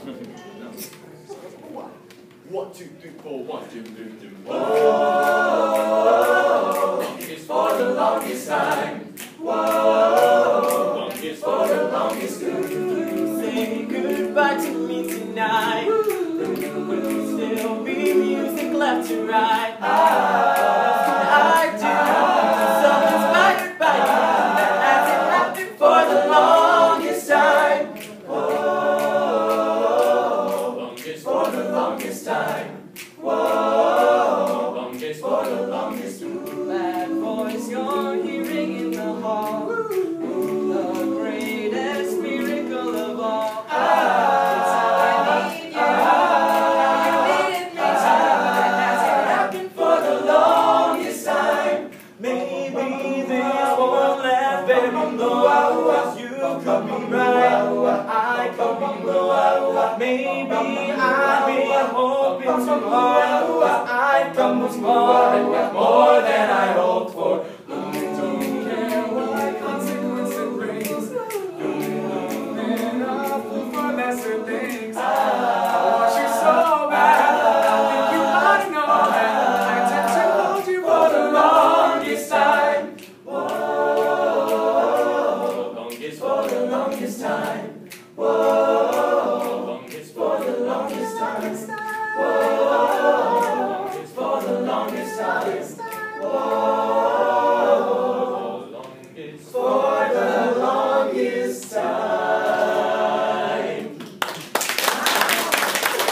1, 2, 3, 4, 1, 2, 3, 4. Whoa, it's for the longest time. Whoa, it's for the longest time. Say goodbye to me tonight. Will still be music left to write? I do. So inspired by you, that hasn't happened for the longest time. Whoa, longest for the longest time. Whoa, longest for the longest time. That voice you're hearing in the hall, the greatest miracle of all. I need you. You needed me too. That hasn't happened for the longest time. Maybe this won't last very long, 'cause you could be right, I could be wrong. Maybe I've been hoping to more, 'cause I've come this far and got more than I hoped for.